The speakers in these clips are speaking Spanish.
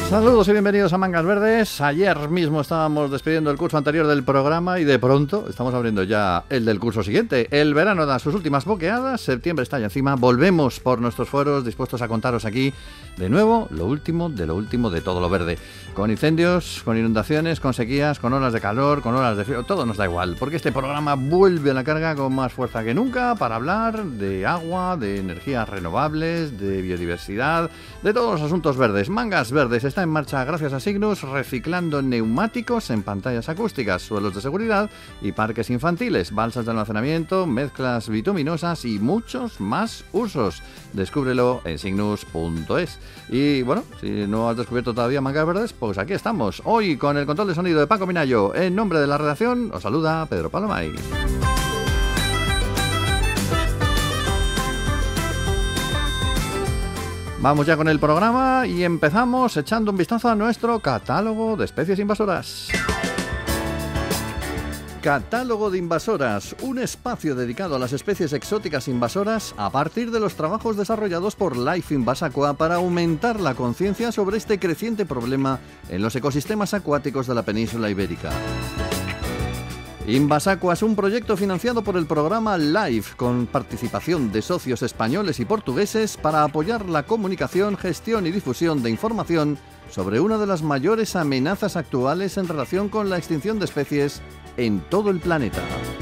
Saludos y bienvenidos a Mangas Verdes. Ayer mismo estábamos despidiendo el curso anterior del programa y de pronto estamos abriendo ya el del curso siguiente. El verano da sus últimas boqueadas, septiembre está ya encima, volvemos por nuestros foros dispuestos a contaros aquí de nuevo lo último de todo lo verde. Con incendios, con inundaciones, con sequías, con olas de calor, con olas de frío, todo nos da igual, porque este programa vuelve a la carga con más fuerza que nunca para hablar de agua, de energías renovables, de biodiversidad, de todos los asuntos verdes. Mangas Verdes está en marcha gracias a Cygnus, reciclando neumáticos en pantallas acústicas, suelos de seguridad y parques infantiles, balsas de almacenamiento, mezclas bituminosas y muchos más usos. Descúbrelo en cygnus.es. Y bueno, si no has descubierto todavía Mangas Verdes, pues aquí estamos. Hoy con el control de sonido de Paco Minayo. En nombre de la redacción os saluda Pedro Palomay. Vamos ya con el programa y empezamos echando un vistazo a nuestro catálogo de especies invasoras. Catálogo de invasoras, un espacio dedicado a las especies exóticas invasoras a partir de los trabajos desarrollados por Life Invasacua para aumentar la conciencia sobre este creciente problema en los ecosistemas acuáticos de la península ibérica. Invasacua es un proyecto financiado por el programa LIFE, con participación de socios españoles y portugueses para apoyar la comunicación, gestión y difusión de información sobre una de las mayores amenazas actuales en relación con la extinción de especies en todo el planeta.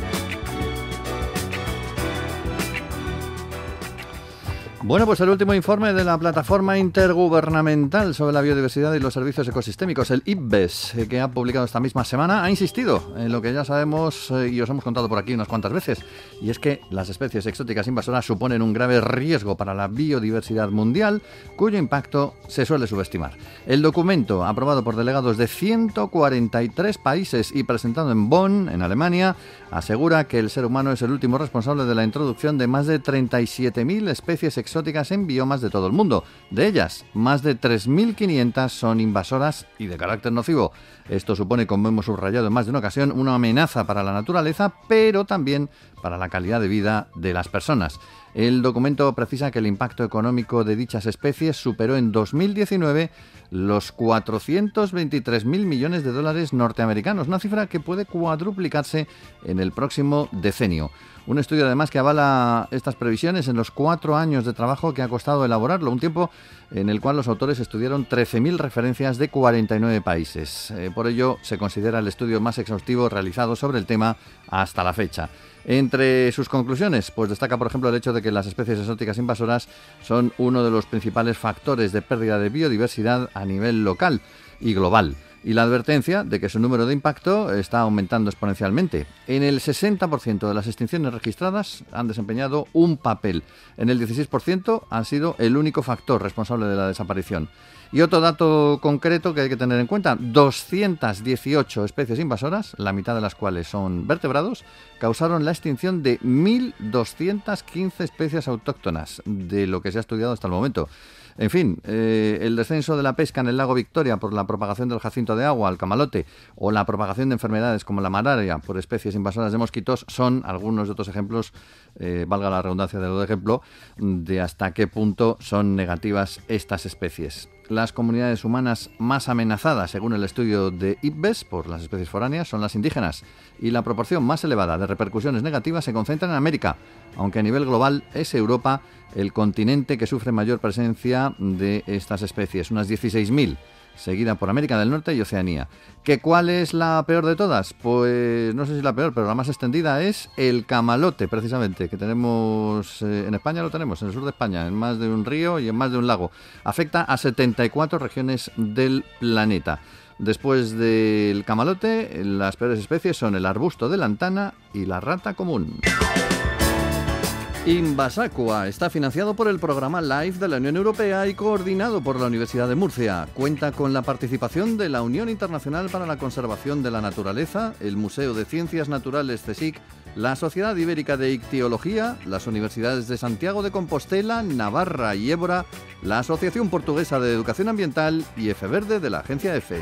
Bueno, pues el último informe de la Plataforma Intergubernamental sobre la Biodiversidad y los Servicios Ecosistémicos, el IPBES, que ha publicado esta misma semana, ha insistido en lo que ya sabemos y os hemos contado por aquí unas cuantas veces, y es que las especies exóticas invasoras suponen un grave riesgo para la biodiversidad mundial, cuyo impacto se suele subestimar. El documento, aprobado por delegados de 143 países y presentado en Bonn, en Alemania, asegura que el ser humano es el último responsable de la introducción de más de 37.000 especies exóticas en biomas de todo el mundo. De ellas, más de 3.500 son invasoras y de carácter nocivo. Esto supone, como hemos subrayado en más de una ocasión, una amenaza para la naturaleza, pero también para la calidad de vida de las personas. El documento precisa que el impacto económico de dichas especies superó en 2019 los 423.000 millones de dólares norteamericanos, una cifra que puede cuadruplicarse en el próximo decenio. Un estudio además que avala estas previsiones en los 4 años de trabajo que ha costado elaborarlo, un tiempo en el cual los autores estudiaron 13.000 referencias de 49 países. Por ello se considera el estudio más exhaustivo realizado sobre el tema hasta la fecha. Entre sus conclusiones, pues destaca por ejemplo el hecho de que las especies exóticas invasoras son uno de los principales factores de pérdida de biodiversidad a nivel local y global, y la advertencia de que su número de impacto está aumentando exponencialmente. En el 60% de las extinciones registradas han desempeñado un papel, en el 16% han sido el único factor responsable de la desaparición. Y otro dato concreto que hay que tener en cuenta, 218 especies invasoras, la mitad de las cuales son vertebrados, causaron la extinción de 1.215 especies autóctonas, de lo que se ha estudiado hasta el momento. En fin, el descenso de la pesca en el lago Victoria por la propagación del jacinto de agua, el camalote, o la propagación de enfermedades como la malaria por especies invasoras de mosquitos son algunos de otros ejemplos, valga la redundancia de lo de ejemplo, de hasta qué punto son negativas estas especies. Las comunidades humanas más amenazadas, según el estudio de IPBES, por las especies foráneas, son las indígenas, y la proporción más elevada de repercusiones negativas se concentra en América, aunque a nivel global es Europa el continente que sufre mayor presencia de estas especies, unas 16.000, seguida por América del Norte y Oceanía. ¿Que cuál es la peor de todas? Pues no sé si la peor, pero la más extendida es el camalote, precisamente, que tenemos en España, lo tenemos en el sur de España, en más de un río y en más de un lago. Afecta a 74 regiones del planeta. Después del camalote, las peores especies son el arbusto de lantana y la rata común. Invasacua está financiado por el programa LIFE de la Unión Europea y coordinado por la Universidad de Murcia. Cuenta con la participación de la Unión Internacional para la Conservación de la Naturaleza, el Museo de Ciencias Naturales CSIC, la Sociedad Ibérica de Ictiología, las Universidades de Santiago de Compostela, Navarra y Évora, la Asociación Portuguesa de Educación Ambiental y EFE-Verde de la agencia EFE.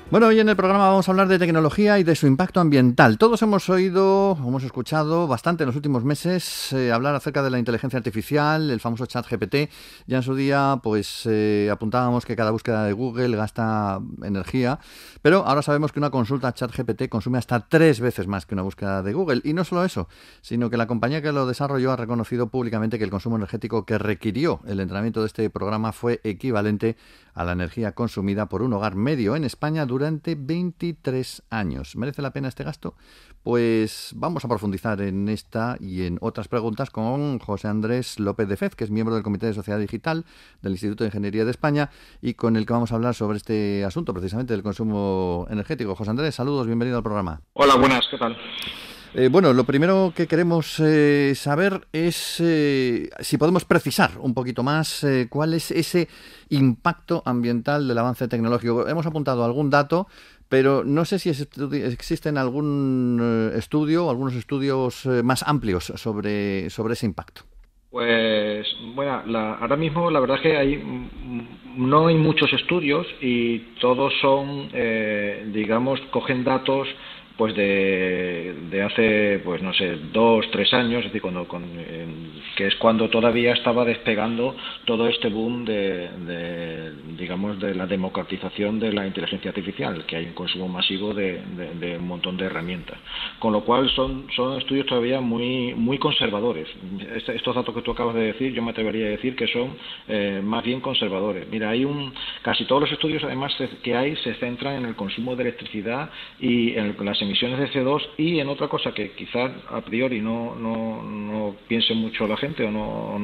Bueno, hoy en el programa vamos a hablar de tecnología y de su impacto ambiental. Todos hemos escuchado bastante en los últimos meses hablar acerca de la inteligencia artificial, el famoso ChatGPT. Ya en su día, apuntábamos que cada búsqueda de Google gasta energía, pero ahora sabemos que una consulta a ChatGPT consume hasta 3 veces más que una búsqueda de Google. Y no solo eso, sino que la compañía que lo desarrolló ha reconocido públicamente que el consumo energético que requirió el entrenamiento de este programa fue equivalente a la energía consumida por un hogar medio en España durante 23 años. ¿Merece la pena este gasto? Pues vamos a profundizar en esta y en otras preguntas con José Andrés López de Fez, que es miembro del Comité de Sociedad Digital del Instituto de Ingeniería de España y con el que vamos a hablar sobre este asunto, precisamente del consumo energético. José Andrés, saludos, bienvenido al programa. Hola, buenas, ¿qué tal? Bueno, lo primero que queremos saber es si podemos precisar un poquito más cuál es ese impacto ambiental del avance tecnológico. Hemos apuntado algún dato, pero no sé si existen algún estudio o algunos estudios más amplios sobre ese impacto. Pues bueno, ahora mismo la verdad es que no hay muchos estudios y todos son, cogen datos pues de hace, pues no sé, 2-3 años, es decir, que es cuando todavía estaba despegando todo este boom de la democratización de la inteligencia artificial, que hay un consumo masivo de un montón de herramientas. Con lo cual son estudios todavía muy conservadores. Estos datos que tú acabas de decir, yo me atrevería a decir que son más bien conservadores. Mira, casi todos los estudios además que hay se centran en el consumo de electricidad y en las emisiones de CO2 y en otra cosa que quizás a priori no piense mucho la gente o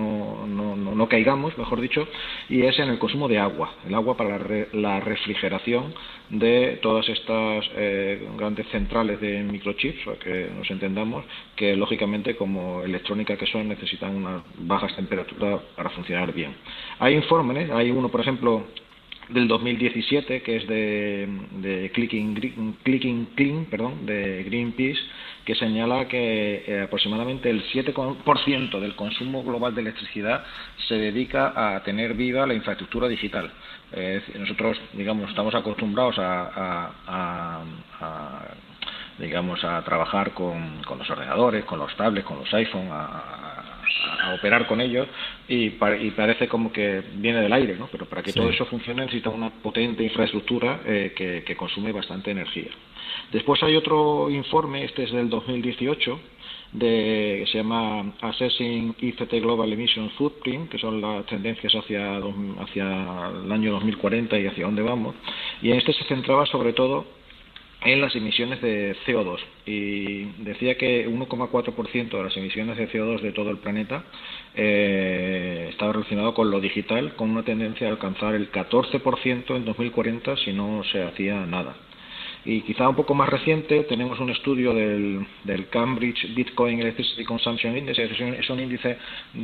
no caigamos, mejor dicho, y es en el consumo de agua, el agua para la refrigeración de todas estas grandes centrales de microchips, para que nos entendamos, que lógicamente como electrónica que son necesitan unas bajas temperaturas para funcionar bien. Hay informes, hay uno por ejemplo del 2017 que es de Clicking Clean, de Greenpeace, que señala que aproximadamente el 7% del consumo global de electricidad se dedica a tener viva la infraestructura digital. Nosotros, estamos acostumbrados a trabajar con los ordenadores, con los tablets, con los iPhone, a operar con ellos y parece como que viene del aire, ¿no? Pero para que todo eso funcione necesita una potente infraestructura que consume bastante energía. Después hay otro informe, este es del 2018, que se llama Assessing ICT Global Emission Footprint, que son las tendencias hacia el año 2040 y hacia dónde vamos, y en este se centraba sobre todo en las emisiones de CO2 y decía que 1,4% de las emisiones de CO2 de todo el planeta estaba relacionado con lo digital, con una tendencia a alcanzar el 14% en 2040 si no se hacía nada. Y quizá un poco más reciente tenemos un estudio del Cambridge Bitcoin Electricity Consumption Index, es un índice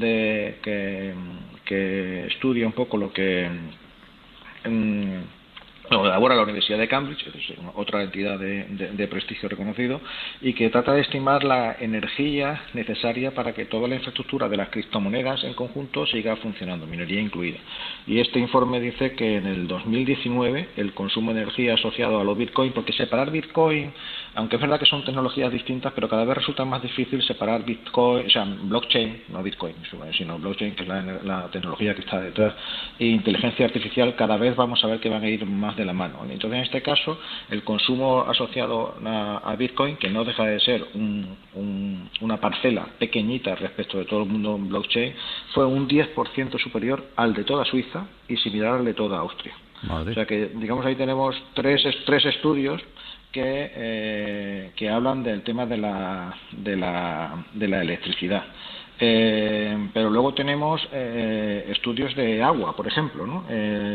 que estudia un poco lo que elabora la Universidad de Cambridge, que es otra entidad de prestigio reconocido, y que trata de estimar la energía necesaria para que toda la infraestructura de las criptomonedas en conjunto siga funcionando, minería incluida. Y este informe dice que en el 2019 el consumo de energía asociado a los Bitcoin, porque separar Bitcoin, aunque es verdad que son tecnologías distintas, pero cada vez resulta más difícil separar Bitcoin, o sea, blockchain, no Bitcoin, sino blockchain, que es la tecnología que está detrás, e inteligencia artificial, cada vez vamos a ver que van a ir más de la mano. Entonces, en este caso, el consumo asociado a Bitcoin, que no deja de ser una parcela pequeñita respecto de todo el mundo blockchain, fue un 10% superior al de toda Suiza y similar al de toda Austria. Madre. O sea que, ahí tenemos tres estudios que hablan del tema de la electricidad. Pero luego tenemos estudios de agua, por ejemplo, ¿no?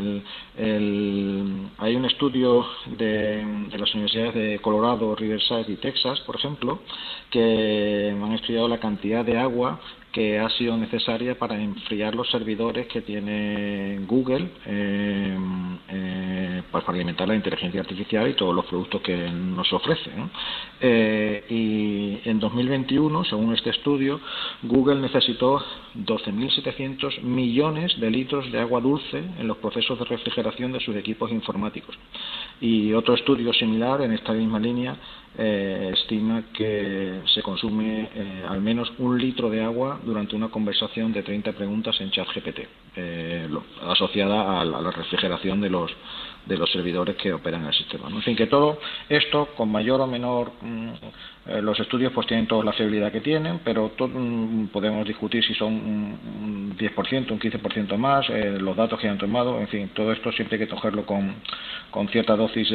Hay un estudio de las universidades de Colorado, Riverside y Texas, por ejemplo, que han estudiado la cantidad de agua que ha sido necesaria para enfriar los servidores que tiene Google para alimentar la inteligencia artificial y todos los productos que nos ofrece, ¿no? Y en 2021, según este estudio, Google necesitó 12.700 millones de litros de agua dulce en los procesos de refrigeración de sus equipos informáticos. Y otro estudio similar en esta misma línea estima que se consume al menos 1 litro de agua durante una conversación de 30 preguntas en ChatGPT, asociada a la refrigeración de los servidores que operan el sistema, ¿no? En fin, que todo esto, con mayor o menor, los estudios pues tienen toda la fiabilidad que tienen, pero podemos discutir si son un 10%, un 15% más, los datos que han tomado, en fin, todo esto siempre hay que cogerlo con cierta dosis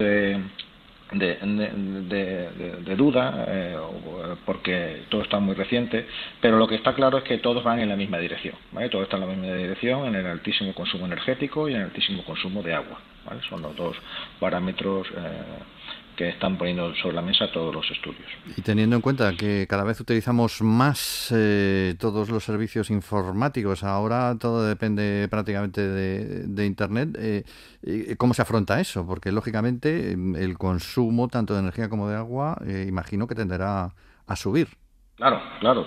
de duda, porque todo está muy reciente, pero lo que está claro es que todos van en la misma dirección, ¿vale? Todos están en la misma dirección, en el altísimo consumo energético y en el altísimo consumo de agua, ¿vale? Son los dos parámetros que están poniendo sobre la mesa todos los estudios. Y teniendo en cuenta que cada vez utilizamos más todos los servicios informáticos, ahora todo depende prácticamente de Internet, ¿cómo se afronta eso? Porque lógicamente el consumo tanto de energía como de agua, imagino que tenderá a subir. Claro,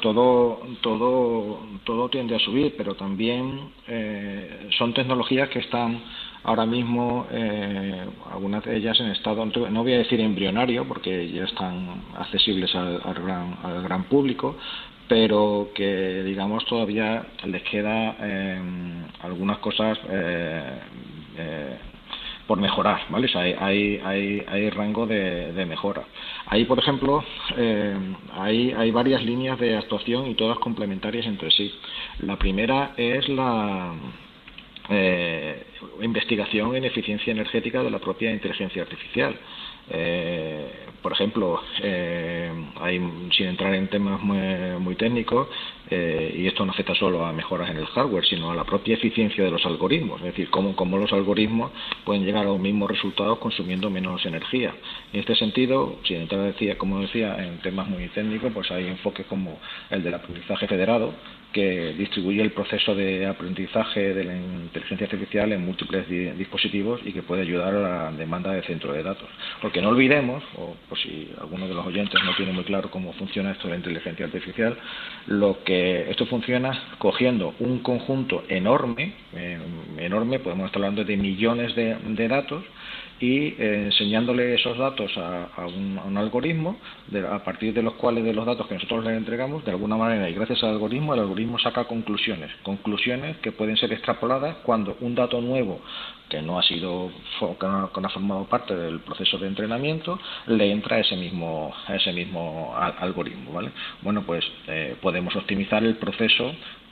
todo tiende a subir, pero también son tecnologías que están ahora mismo, algunas de ellas en estado, no voy a decir embrionario, porque ya están accesibles al gran público, pero que, digamos, todavía les queda algunas cosas por mejorar, ¿vale? O sea, hay rango de mejora. Ahí, por ejemplo, hay varias líneas de actuación y todas complementarias entre sí. La primera es la investigación en eficiencia energética de la propia inteligencia artificial. Por ejemplo, sin entrar en temas muy técnicos, y esto no afecta solo a mejoras en el hardware, sino a la propia eficiencia de los algoritmos, es decir, cómo los algoritmos pueden llegar a los mismos resultados consumiendo menos energía. En este sentido, sin entrar, como decía, en temas muy técnicos, pues hay enfoques como el del aprendizaje federado, que distribuye el proceso de aprendizaje de la inteligencia artificial en múltiples dispositivos y que puede ayudar a la demanda de centro de datos. Porque no olvidemos, o por si alguno de los oyentes no tiene muy claro cómo funciona esto de la inteligencia artificial, esto funciona cogiendo un conjunto enorme, podemos estar hablando de millones de datos, y enseñándole esos datos a un algoritmo, a partir de los cuales, de los datos que nosotros le entregamos, de alguna manera, y gracias al algoritmo, el algoritmo saca conclusiones que pueden ser extrapoladas cuando un dato nuevo que no ha formado parte del proceso de entrenamiento le entra a ese mismo algoritmo, ¿vale? Bueno, pues podemos optimizar el proceso,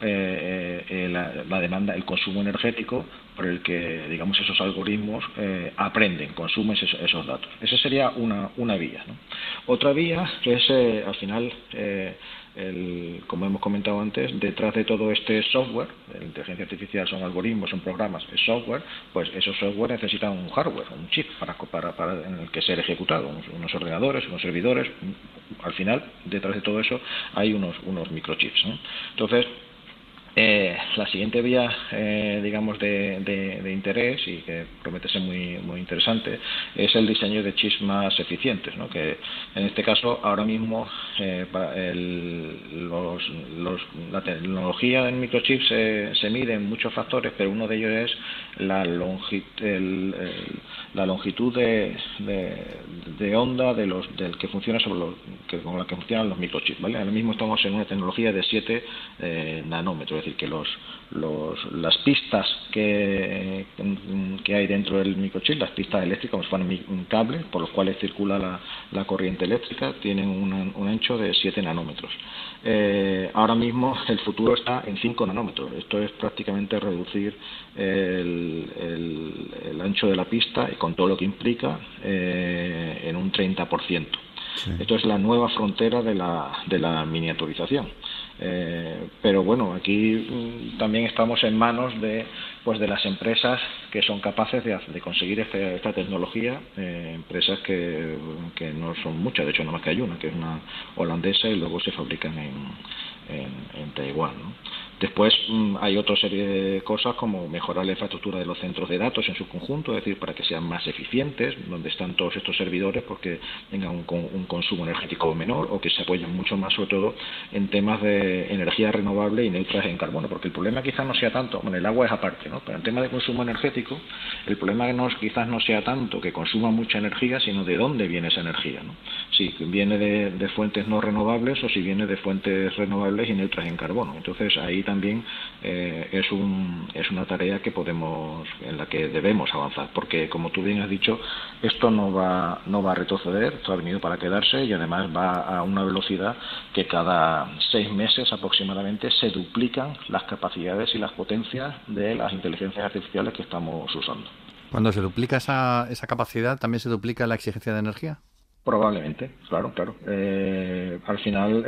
la demanda, el consumo energético por el que, digamos, esos algoritmos consumen esos datos. Esa sería una vía, ¿no? Otra vía es, al final, como hemos comentado antes, detrás de todo este software, la inteligencia artificial son algoritmos, son programas, es software, pues esos software necesitan un hardware, un chip en el que ser ejecutado, unos ordenadores, unos servidores. Al final, detrás de todo eso hay unos microchips, ¿no? Entonces, la siguiente vía, digamos, de interés, y que promete ser muy interesante, es el diseño de chips más eficientes, ¿no? Que en este caso, ahora mismo, la tecnología en microchips se mide en muchos factores, pero uno de ellos es la longitud de onda del que funciona con la que funcionan los microchips, ¿vale? Ahora mismo estamos en una tecnología de 7 nanómetros, es decir, que las pistas que hay dentro del microchip, las pistas eléctricas, como si fueran un cable por los cuales circula la corriente eléctrica, tienen un ancho de 7 nanómetros. Ahora mismo el futuro está en 5 nanómetros. Esto es prácticamente reducir el ancho de la pista, y con todo lo que implica, en un 30%. Sí. Esto es la nueva frontera de la miniaturización. Pero bueno, aquí también estamos en manos de las empresas que son capaces de conseguir esta tecnología, empresas que no son muchas, de hecho no más que hay una, que es una holandesa, y luego se fabrican en Taiwán, ¿no? Después hay otra serie de cosas como mejorar la infraestructura de los centros de datos en su conjunto, es decir, para que sean más eficientes, donde están todos estos servidores, porque tengan un consumo energético menor, o que se apoyen mucho más sobre todo en temas de energía renovable y neutras en carbono, porque el problema quizás no sea tanto, bueno, el agua es aparte, ¿no? Pero en tema de consumo energético, el problema quizás no sea tanto que consuma mucha energía, sino de dónde viene esa energía, ¿no? Si viene de fuentes no renovables o si viene de fuentes renovables y neutras en carbono. Entonces ahí también es una tarea en la que debemos avanzar, porque como tú bien has dicho, esto no va a retroceder, esto ha venido para quedarse y además va a una velocidad que cada 6 meses aproximadamente se duplican las capacidades y las potencias de las inteligencias artificiales que estamos usando. Cuando se duplica esa capacidad, ¿también se duplica la exigencia de energía? Probablemente, claro. Al final,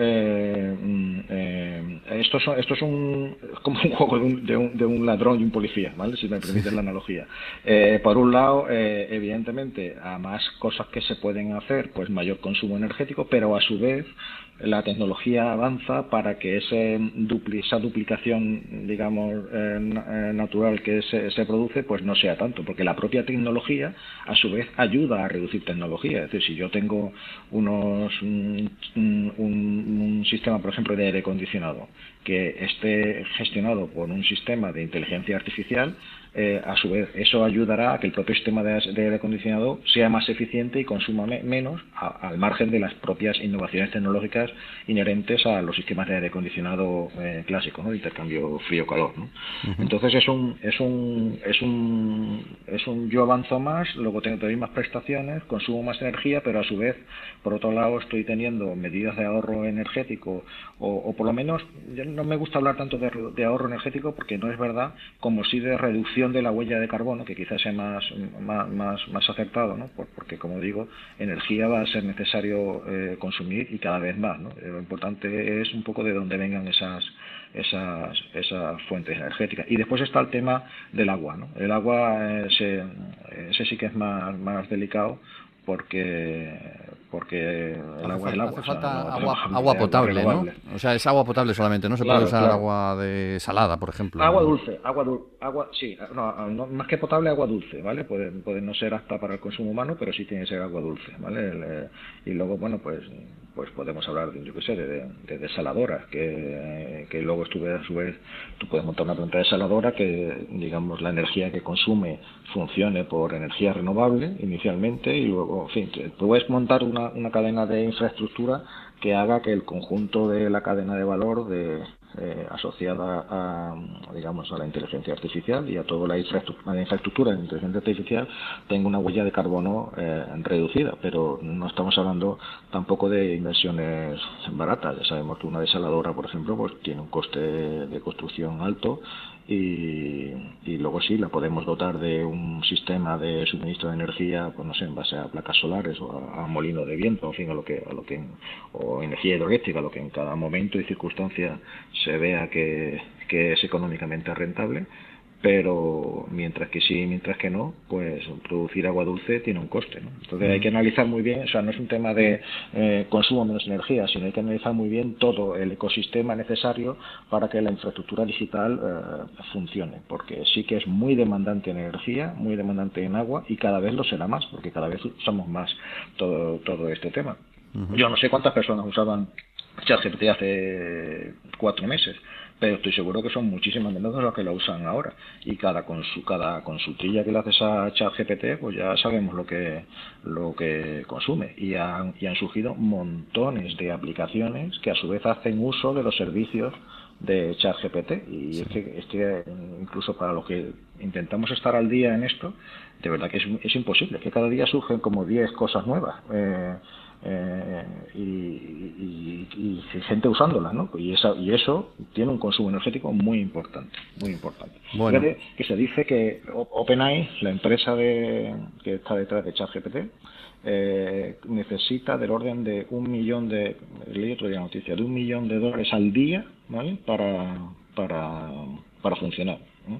esto es como un juego de un ladrón y un policía, ¿vale? Si me permiten la analogía. Por un lado, evidentemente, a más cosas que se pueden hacer, pues mayor consumo energético, pero a su vez la tecnología avanza para que esa duplicación, digamos, natural que se produce, pues no sea tanto, porque la propia tecnología, a su vez, ayuda a reducir tecnología. Es decir, si yo tengo un sistema, por ejemplo, de aire acondicionado que esté gestionado por un sistema de inteligencia artificial, a su vez eso ayudará a que el propio sistema de aire acondicionado sea más eficiente y consuma menos, al margen de las propias innovaciones tecnológicas inherentes a los sistemas de aire acondicionado clásicos, ¿no? De intercambio frío-calor, ¿no? Uh-huh. Entonces yo avanzo más, luego tengo más prestaciones, consumo más energía, pero a su vez, por otro lado, estoy teniendo medidas de ahorro energético, o por lo menos, yo no me gusta hablar tanto de ahorro energético, porque no es verdad, como si de reducción de la huella de carbono, que quizás sea más acertado, ¿no? Porque, como digo, energía va a ser necesario consumir y cada vez más, ¿no? Lo importante es un poco de dónde vengan esas fuentes energéticas. Y después está el tema del agua, ¿no? El agua, ese sí que es más delicado, porque el agua es el agua. Hace falta agua potable, ¿no? O sea, es agua potable solamente, no se puede usar agua de salada, por ejemplo. Agua dulce, sí, no, más que potable, agua dulce, ¿vale? Puede no ser apta para el consumo humano, pero sí tiene que ser agua dulce, ¿vale? Y luego, bueno, pues podemos hablar de, yo qué sé, de desaladoras, que luego a su vez tú puedes montar una planta desaladora que, digamos, la energía que consume funcione por energía renovable inicialmente, y luego, en fin, puedes montar una cadena de infraestructura que haga que el conjunto de la cadena de valor asociada digamos, a la inteligencia artificial y a toda la infraestructura de inteligencia artificial tenga una huella de carbono reducida, pero no estamos hablando tampoco de inversiones baratas. Ya sabemos que una desaladora, por ejemplo, pues tiene un coste de construcción alto, y luego sí la podemos dotar de un sistema de suministro de energía, pues no sé, en base a placas solares o a molino de viento, en fin, o energía hidroeléctrica, lo que en cada momento y circunstancia se vea que es económicamente rentable. Pero mientras que sí, mientras que no, pues producir agua dulce tiene un coste, ¿no? Entonces hay que analizar muy bien, o sea, no es un tema de consumo menos energía, sino hay que analizar muy bien todo el ecosistema necesario para que la infraestructura digital funcione, porque sí que es muy demandante en energía, muy demandante en agua, y cada vez lo será más, porque cada vez usamos más todo este tema. Uh-huh. Yo no sé cuántas personas usaban ChatGPT hace 4 meses, pero estoy seguro que son muchísimas menos de las que la usan ahora, y cada consultilla que le haces a ChatGPT, pues ya sabemos lo que consume, y han surgido montones de aplicaciones que a su vez hacen uso de los servicios de ChatGPT, y sí. es que incluso para los que intentamos estar al día en esto, de verdad que es imposible, que cada día surgen como 10 cosas nuevas, y gente usándolas, ¿no? Y eso tiene un consumo energético muy importante, muy importante. Bueno. Fíjate que se dice que OpenAI, la empresa que está detrás de ChatGPT, necesita del orden de leí otro día noticia, de $1 millón al día, ¿vale? para funcionar, ¿no?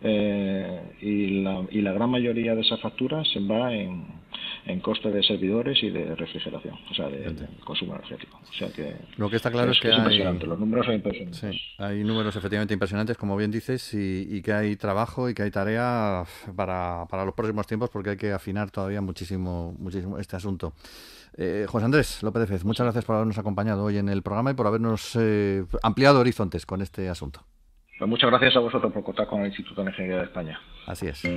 Y la gran mayoría de esas facturas se va en costes de servidores y de refrigeración, o sea, de consumo energético. O sea que lo que está claro es que es impresionante, los números son impresionantes. Sí, hay números efectivamente impresionantes, como bien dices, y que hay trabajo y que hay tarea para los próximos tiempos, porque hay que afinar todavía muchísimo este asunto. José Andrés López de Fez, muchas gracias por habernos acompañado hoy en el programa y por habernos ampliado horizontes con este asunto. Pues muchas gracias a vosotros por contar con el Instituto de Ingeniería de España. Así es.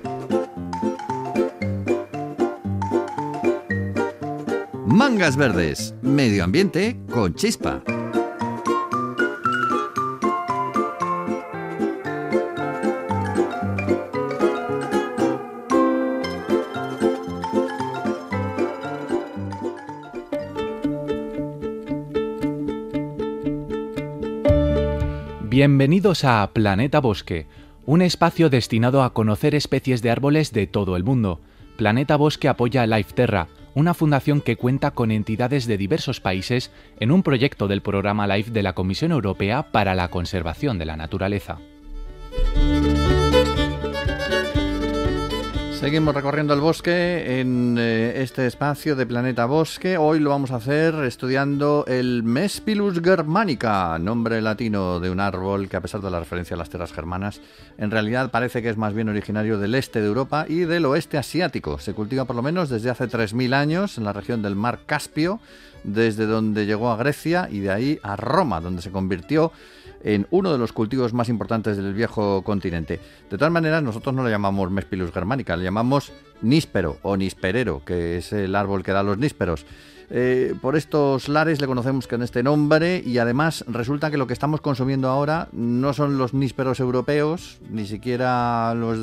Mangas Verdes, medio ambiente con chispa. Bienvenidos a Planeta Bosque, un espacio destinado a conocer especies de árboles de todo el mundo. Planeta Bosque apoya a Lifeterra, una fundación que cuenta con entidades de diversos países en un proyecto del programa LIFE de la Comisión Europea para la conservación de la naturaleza. Seguimos recorriendo el bosque en este espacio de Planeta Bosque. Hoy lo vamos a hacer estudiando el Mespilus germanica, nombre latino de un árbol que, a pesar de la referencia a las tierras germanas, en realidad parece que es más bien originario del este de Europa y del oeste asiático. Se cultiva por lo menos desde hace 3.000 años en la región del mar Caspio, desde donde llegó a Grecia y de ahí a Roma, donde se convirtió en uno de los cultivos más importantes del viejo continente. De todas maneras, nosotros no le llamamos Mespilus germanica, le llamamos níspero o nisperero, que es el árbol que da los nísperos. Por estos lares le conocemos con este nombre y además resulta que lo que estamos consumiendo ahora no son los nísperos europeos, ni siquiera los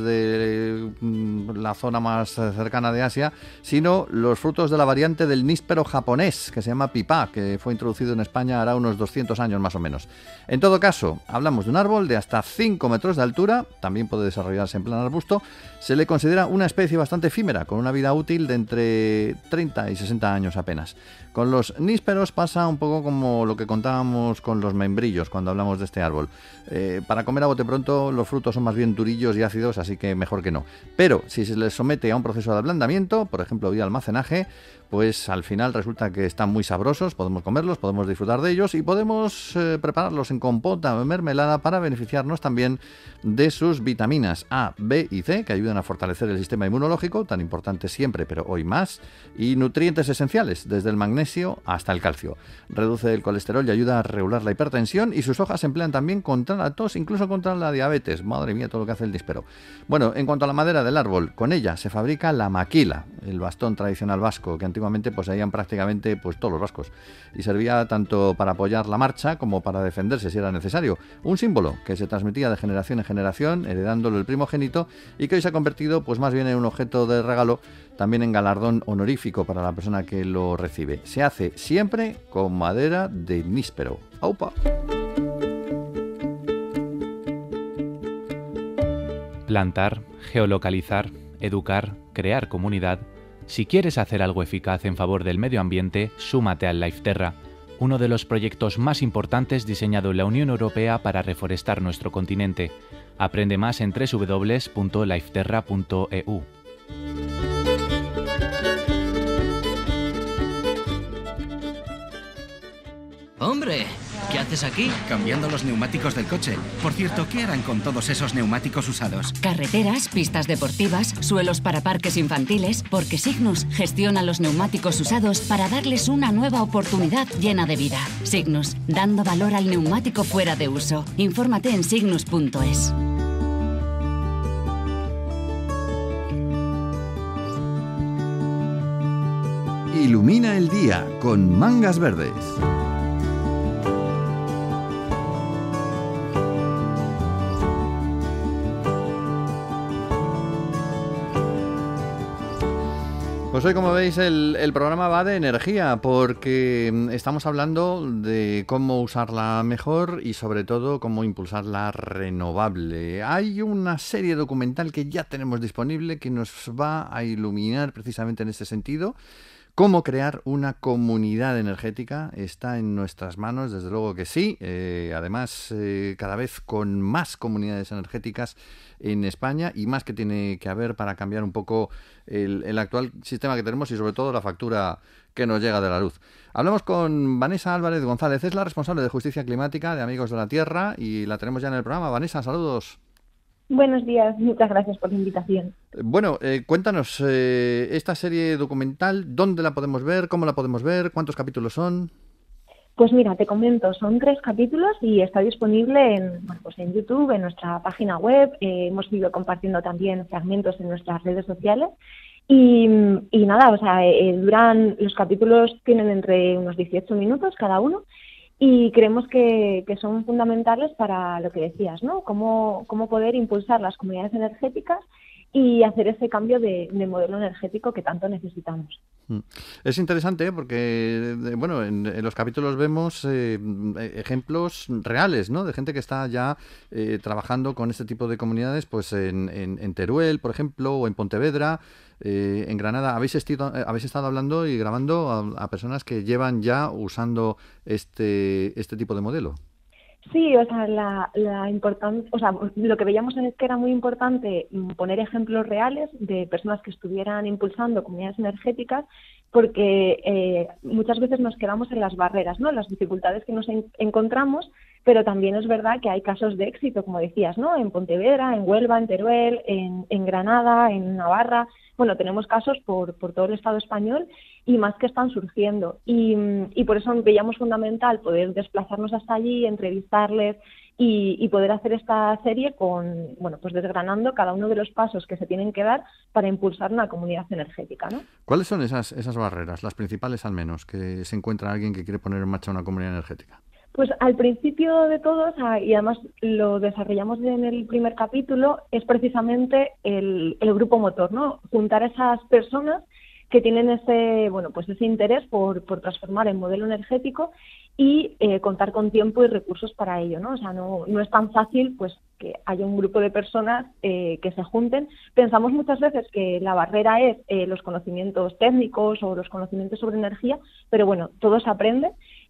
de la zona más cercana de Asia, sino los frutos de la variante del níspero japonés, que se llama pipá, que fue introducido en España hará unos 200 años más o menos. En todo caso, hablamos de un árbol de hasta 5 metros de altura, también puede desarrollarse en plan arbusto. Se le considera una especie bastante efímera, con una vida útil de entre 30 y 60 años apenas. Con los nísperos pasa un poco como lo que contábamos con los membrillos cuando hablamos de este árbol. Para comer a bote pronto los frutos son más bien durillos y ácidos, así que mejor que no. Pero si se les somete a un proceso de ablandamiento, por ejemplo vía almacenaje, pues al final resulta que están muy sabrosos, podemos comerlos, podemos disfrutar de ellos y podemos prepararlos en compota o en mermelada para beneficiarnos también de sus vitaminas A, B y C, que ayudan a fortalecer el sistema inmunológico, tan importante siempre, pero hoy más, y nutrientes esenciales, desde el magnesio hasta el calcio. Reduce el colesterol y ayuda a regular la hipertensión, y sus hojas se emplean también contra la tos, incluso contra la diabetes. Madre mía, todo lo que hace el níspero. Bueno, en cuanto a la madera del árbol, con ella se fabrica la maquila, el bastón tradicional vasco, que antiguamente poseían prácticamente todos los vascos, y servía tanto para apoyar la marcha como para defenderse si era necesario. Un símbolo que se transmitía de generación en generación, heredándolo el primogénito, y que hoy se ha convertido más bien en un objeto de regalo, también en galardón honorífico para la persona que lo recibe. Se hace siempre con madera de níspero. ¡Aupa! Plantar, geolocalizar, educar, crear comunidad. Si quieres hacer algo eficaz en favor del medio ambiente, súmate al Lifeterra, uno de los proyectos más importantes diseñado en la Unión Europea para reforestar nuestro continente. Aprende más en www.lifeterra.eu. ¡Hombre! ¿Qué haces aquí? Cambiando los neumáticos del coche. Por cierto, ¿qué harán con todos esos neumáticos usados? Carreteras, pistas deportivas, suelos para parques infantiles, porque Signus gestiona los neumáticos usados para darles una nueva oportunidad llena de vida. Signus, dando valor al neumático fuera de uso. Infórmate en signus.es. Ilumina el día con Mangas Verdes. Pues hoy, como veis, el programa va de energía, porque estamos hablando de cómo usarla mejor y sobre todo cómo impulsarla renovable. Hay una serie documental que ya tenemos disponible que nos va a iluminar precisamente en este sentido, ¿Cómo crear una comunidad energética? Está en nuestras manos, desde luego que sí. Además, cada vez con más comunidades energéticas en España y más que tiene que haber para cambiar un poco el actual sistema que tenemos y sobre todo la factura que nos llega de la luz. Hablamos con Vanessa Álvarez González, es la responsable de Justicia Climática de Amigos de la Tierra y la tenemos ya en el programa. Vanessa, saludos. Buenos días, muchas gracias por la invitación. Bueno, cuéntanos, esta serie documental, ¿dónde la podemos ver? ¿Cómo la podemos ver? ¿Cuántos capítulos son? Pues mira, te comento, son 3 capítulos y está disponible en YouTube, en nuestra página web. Hemos ido compartiendo también fragmentos en nuestras redes sociales. Y nada, los capítulos tienen entre unos 18 minutos cada uno. Y creemos que son fundamentales para lo que decías, ¿no? Cómo poder impulsar las comunidades energéticas y hacer ese cambio de modelo energético que tanto necesitamos. Es interesante porque, bueno, en los capítulos vemos ejemplos reales, ¿no? De gente que está ya trabajando con este tipo de comunidades, pues en Teruel, por ejemplo, o en Pontevedra, en Granada. Habéis estado hablando y grabando a personas que llevan ya usando este tipo de modelo. Sí, lo que veíamos es que era muy importante poner ejemplos reales de personas que estuvieran impulsando comunidades energéticas, porque muchas veces nos quedamos en las barreras, ¿no? Las dificultades que nos encontramos, pero también es verdad que hay casos de éxito, como decías, ¿no? En Pontevedra, en Huelva, en Teruel, en Granada, en Navarra. Bueno, tenemos casos por todo el Estado español y más que están surgiendo. Y por eso veíamos fundamental poder desplazarnos hasta allí, entrevistarles y poder hacer esta serie pues desgranando cada uno de los pasos que se tienen que dar para impulsar una comunidad energética, ¿no? ¿Cuáles son esas barreras, las principales al menos, que se encuentra alguien que quiere poner en marcha una comunidad energética? Pues al principio de todo, y además lo desarrollamos en el primer capítulo, es precisamente el grupo motor, ¿no? Juntar a esas personas que tienen ese interés por transformar el modelo energético y contar con tiempo y recursos para ello, ¿no? O sea, no es tan fácil pues que haya un grupo de personas que se junten. Pensamos muchas veces que la barrera es los conocimientos técnicos o los conocimientos sobre energía, pero bueno, todo se aprende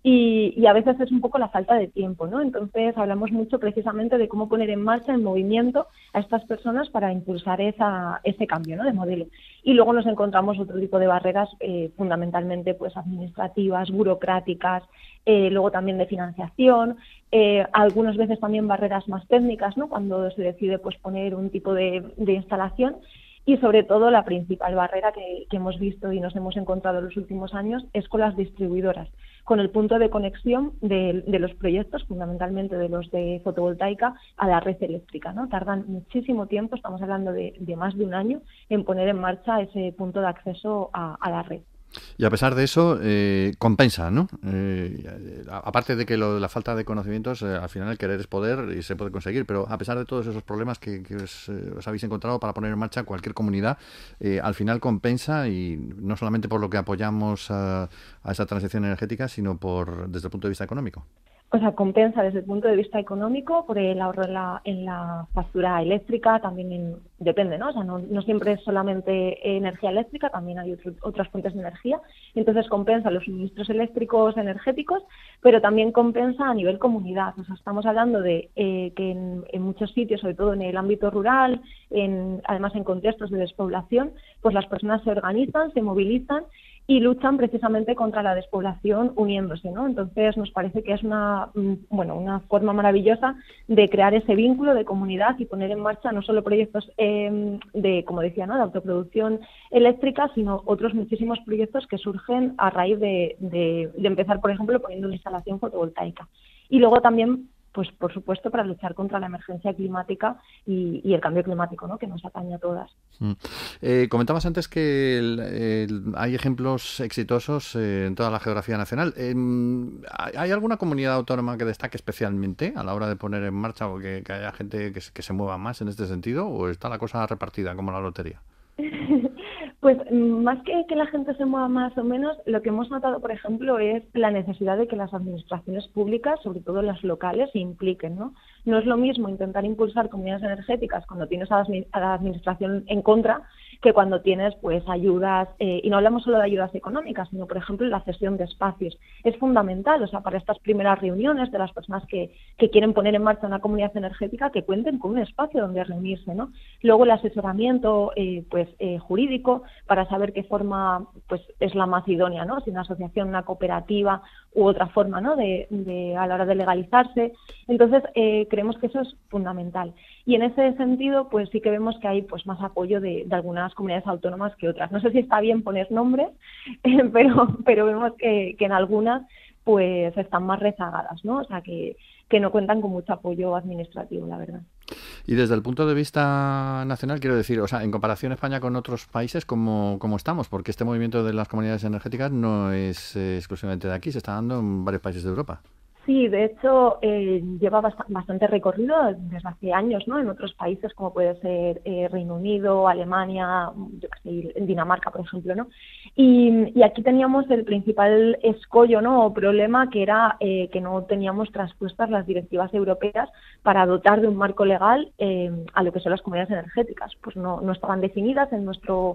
y a veces es un poco la falta de tiempo, ¿no? Entonces hablamos mucho precisamente de cómo poner en marcha, en movimiento a estas personas para impulsar ese cambio, ¿no? De modelo. Y luego nos encontramos otro tipo de barreras fundamentalmente pues administrativas, burocráticas, luego también de financiación, algunas veces también barreras más técnicas, ¿no? Cuando se decide pues poner un tipo de instalación. Y sobre todo la principal barrera que hemos visto y nos hemos encontrado en los últimos años es con las distribuidoras, con el punto de conexión de los proyectos, fundamentalmente de los de fotovoltaica, a la red eléctrica, ¿no? Tardan muchísimo tiempo, estamos hablando de más de un año, en poner en marcha ese punto de acceso a la red. Y a pesar de eso, compensa, ¿no? Aparte de que la falta de conocimientos, al final el querer es poder y se puede conseguir, pero a pesar de todos esos problemas que os habéis encontrado para poner en marcha cualquier comunidad, al final compensa, y no solamente por lo que apoyamos a esa transición energética, sino desde el punto de vista económico. O sea, compensa desde el punto de vista económico por el ahorro en la factura eléctrica, también depende, ¿no? O sea, no siempre es solamente energía eléctrica, también hay otras fuentes de energía. Entonces compensa los suministros eléctricos energéticos, pero también compensa a nivel comunidad. O sea, estamos hablando de que en muchos sitios, sobre todo en el ámbito rural, además en contextos de despoblación, pues las personas se organizan, se movilizan y luchan precisamente contra la despoblación uniéndose, ¿no? Entonces nos parece que es una forma maravillosa de crear ese vínculo de comunidad y poner en marcha no solo proyectos como decía, ¿no? De autoproducción eléctrica, sino otros muchísimos proyectos que surgen a raíz de empezar, por ejemplo, poniendo una instalación fotovoltaica. Y luego también, pues por supuesto, para luchar contra la emergencia climática y el cambio climático, ¿no? Que nos atañe a todas. Comentabas antes que hay ejemplos exitosos en toda la geografía nacional. ¿Hay alguna comunidad autónoma que destaque especialmente a la hora de poner en marcha o que haya gente que se mueva más en este sentido, o está la cosa repartida como la lotería? Pues más que la gente se mueva más o menos, lo que hemos notado, por ejemplo, es la necesidad de que las administraciones públicas, sobre todo las locales, se impliquen, ¿no? No es lo mismo intentar impulsar comunidades energéticas cuando tienes a la administración en contra que cuando tienes pues ayudas, y no hablamos solo de ayudas económicas, sino por ejemplo la cesión de espacios. Es fundamental, o sea, para estas primeras reuniones de las personas que quieren poner en marcha una comunidad energética, que cuenten con un espacio donde reunirse, ¿no? Luego el asesoramiento jurídico para saber qué forma pues es la más idónea, ¿no? Si una asociación, una cooperativa u otra forma, ¿no? de a la hora de legalizarse. Entonces creemos que eso es fundamental. Y en ese sentido, pues sí que vemos que hay pues más apoyo de algunas comunidades autónomas que otras. No sé si está bien poner nombres, pero vemos que en algunas pues están más rezagadas, ¿no? O sea, que no cuentan con mucho apoyo administrativo, la verdad. Y desde el punto de vista nacional, quiero decir, o sea, en comparación España con otros países, ¿cómo estamos? Porque este movimiento de las comunidades energéticas no es exclusivamente de aquí, se está dando en varios países de Europa. Sí, de hecho, lleva bastante recorrido desde hace años, ¿no? En otros países como puede ser Reino Unido, Alemania, yo qué sé, en Dinamarca, por ejemplo, ¿no? Y aquí teníamos el principal escollo, ¿no? O problema que era que no teníamos traspuestas las directivas europeas para dotar de un marco legal a lo que son las comunidades energéticas. Pues no estaban definidas en nuestro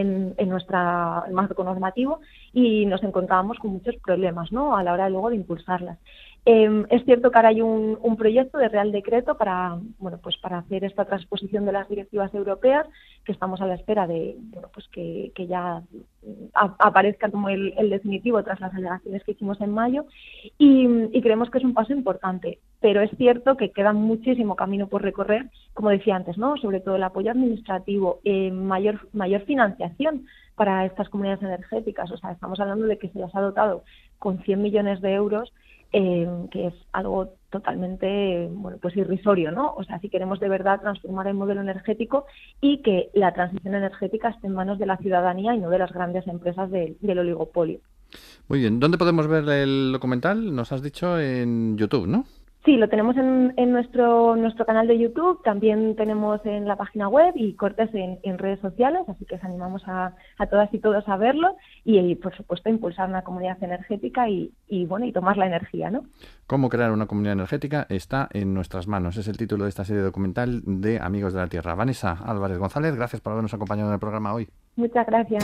marco normativo y nos encontrábamos con muchos problemas, ¿no? A la hora luego de impulsarlas. Es cierto que ahora hay un proyecto de Real Decreto para hacer esta transposición de las directivas europeas, que estamos a la espera de que ya aparezca como el definitivo tras las alegaciones que hicimos en mayo, y creemos que es un paso importante, pero es cierto que queda muchísimo camino por recorrer, como decía antes, ¿no? Sobre todo el apoyo administrativo, mayor financiación para estas comunidades energéticas. O sea, estamos hablando de que se las ha dotado con 100 millones de euros, que es algo totalmente irrisorio, ¿no? O sea, si queremos de verdad transformar el modelo energético y que la transición energética esté en manos de la ciudadanía y no de las grandes empresas del oligopolio. Muy bien. ¿Dónde podemos ver el documental? Nos has dicho en YouTube, ¿no? Sí, lo tenemos en nuestro canal de YouTube, también tenemos en la página web y cortes en redes sociales, así que os animamos a todas y todos a verlo y por supuesto, a impulsar una comunidad energética y tomar la energía, ¿no? Cómo crear una comunidad energética está en nuestras manos. Es el título de esta serie documental de Amigos de la Tierra. Vanessa Álvarez González, gracias por habernos acompañado en el programa hoy. Muchas gracias.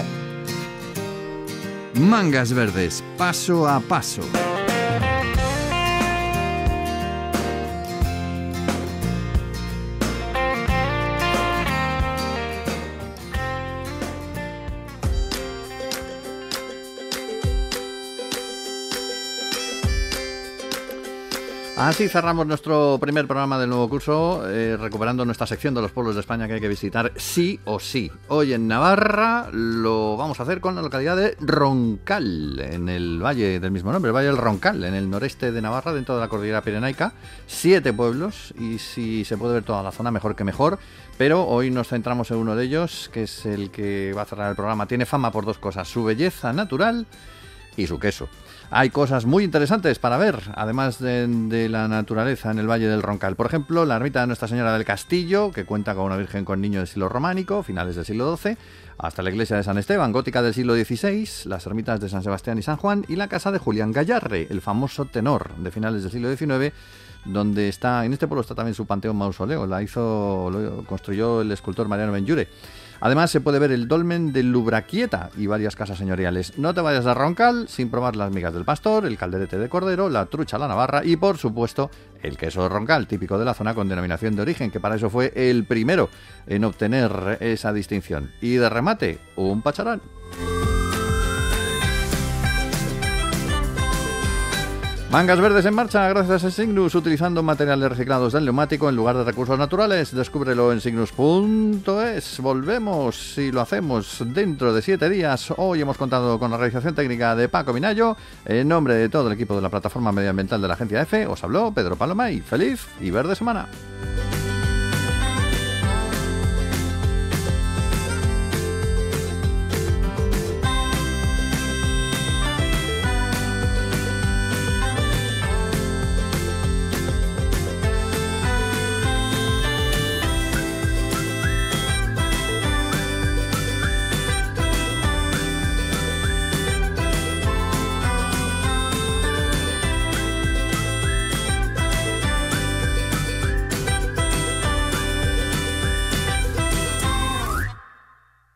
Mangas Verdes, paso a paso. Así cerramos nuestro primer programa del nuevo curso, recuperando nuestra sección de los pueblos de España que hay que visitar sí o sí. Hoy en Navarra lo vamos a hacer con la localidad de Roncal, en el valle del mismo nombre, el Valle del Roncal, en el noreste de Navarra, dentro de la cordillera pirenaica. 7 pueblos, y si se puede ver toda la zona, mejor que mejor. Pero hoy nos centramos en uno de ellos, que es el que va a cerrar el programa. Tiene fama por 2 cosas, su belleza natural y su queso. Hay cosas muy interesantes para ver, además de la naturaleza en el Valle del Roncal. Por ejemplo, la ermita de Nuestra Señora del Castillo, que cuenta con una Virgen con Niño del siglo románico, finales del siglo XII, hasta la iglesia de San Esteban, gótica del siglo XVI, las ermitas de San Sebastián y San Juan, y la casa de Julián Gallarre, el famoso tenor de finales del siglo XIX, donde en este pueblo está también su panteón mausoleo, lo construyó el escultor Mariano Benlliure. Además se puede ver el dolmen de Lubraquieta y varias casas señoriales. No te vayas a Roncal sin probar las migas del pastor, el calderete de cordero, la trucha a la navarra y por supuesto el queso de Roncal, típico de la zona con denominación de origen, que para eso fue el primero en obtener esa distinción. Y de remate, un pacharán. Mangas Verdes en marcha gracias a Signus, utilizando materiales reciclados del neumático en lugar de recursos naturales. Descúbrelo en signus.es. Volvemos y lo hacemos dentro de 7 días. Hoy hemos contado con la realización técnica de Paco Minayo. En nombre de todo el equipo de la plataforma medioambiental de la Agencia EFE, os habló Pedro Paloma y feliz y verde semana.